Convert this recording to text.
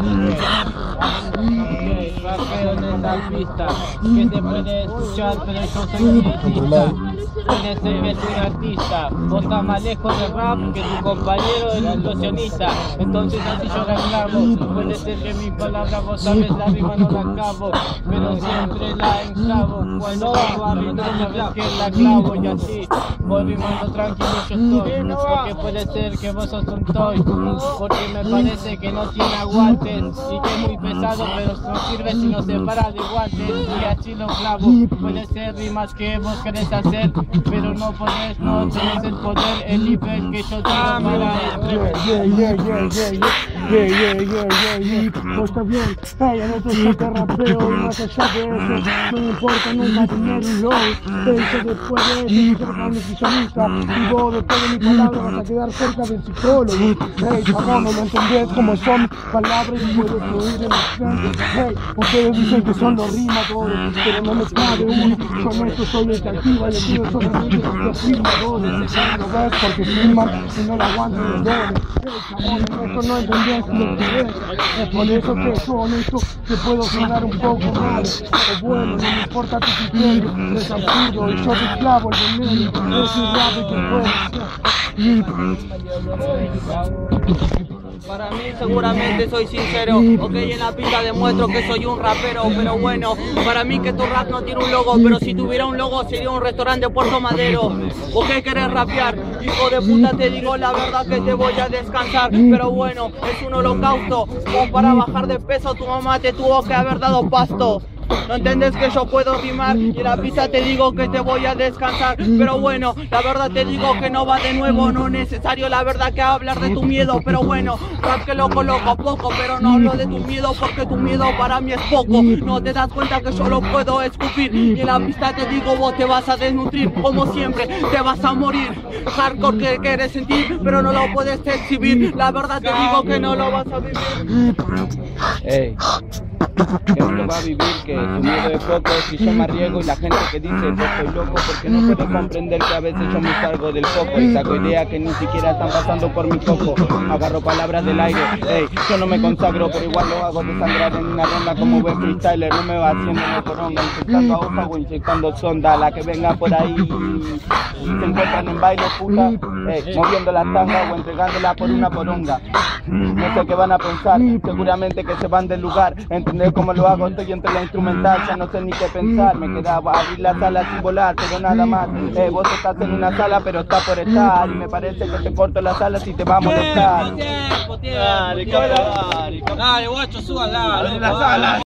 Rapeo en la pista, que te puede escuchar, pero yo soy elitista. Puede ser que soy artista, vos estás más lejos del rap que tu compañero el ilusionista. Entonces así yo reclamo, puede ser que mis palabras vos sabes la rima no la acabo, pero siempre la enclavo. Cuando bajo a ritmo sabes que la clavo y así voy rimando tranquilo yo estoy. Porque puede ser que vos sos un toy, porque me parece que no tiene aguantes y que es muy pesado, pero no sirve si no se para de guantes y así lo clavo. Puede ser rimas que vos querés hacer, pero no podés, no tenés el poder, el nivel que yo tengo para Pues está bien, ella no te saca rapeo y más allá de eso, no me importa nunca tener un low. Eso después de eso, no quiero para un nutricionista, y vos después de mi palabra vas a quedar cerca del psicólogo. Hey, chabón, no lo entendés como son mis palabras y puedo fluir en mi frente. Hey, ustedes dicen que son los rimadores, pero no me cabe uno, con esto soy el que activa y el tío solamente los firmadores. ¿Lo ves? Porque firman y no lo aguantan los dones. Hey, chabón, esto no entendés lo que es por eso que con esto te puedo sonar un poco mal o bueno, no me importa tu criterio, es absurdo y yo te clavo el veneno, es un rap que puede. Para mí seguramente soy sincero, ok, en la pista demuestro que soy un rapero, pero bueno, para mí que tu rap no tiene un logo, pero si tuviera un logo sería un restaurante de Puerto Madero. ¿O qué querés rapear? Hijo de puta, te digo la verdad que te voy a descansar, pero bueno, es un holocausto, como para bajar de peso tu mamá te tuvo que haber dado pasto. No entiendes que yo puedo rimar y en la pista te digo que te voy a descansar, pero bueno, la verdad te digo que no va de nuevo, no es necesario la verdad que hablar de tu miedo, pero bueno, rap que lo coloco poco, pero no hablo de tu miedo porque tu miedo para mí es poco, no te das cuenta que yo lo puedo escupir y en la pista te digo vos te vas a desnutrir, como siempre te vas a morir, hardcore que quieres sentir pero no lo puedes exhibir, la verdad te digo que no lo vas a vivir. Ey, que no va a vivir, que su miedo es poco, si yo me arriesgo y la gente que dice yo estoy loco porque no puede comprender que a veces yo me salgo del foco y saco ideas que ni siquiera están pasando por mi coco, agarro palabras del aire, ey, yo no me consagro pero igual lo hago desangrar en una ronda como buen freestyler, no me va haciendo una coronga, inyectando aguja o inyectando sonda, la que venga por ahí se encuentran en baile puta, ey, moviendo la tanga o entregándola por una poronga, no sé qué van a pensar, seguramente que se van del lugar, entender cómo lo hago, estoy entre la instrumental, ya no sé ni qué pensar, me quedaba abrir la sala sin volar, pero nada más, vos estás en una sala pero está por estar, y me parece que te corto la sala si te va a molestar. Dale, guacho, súbala.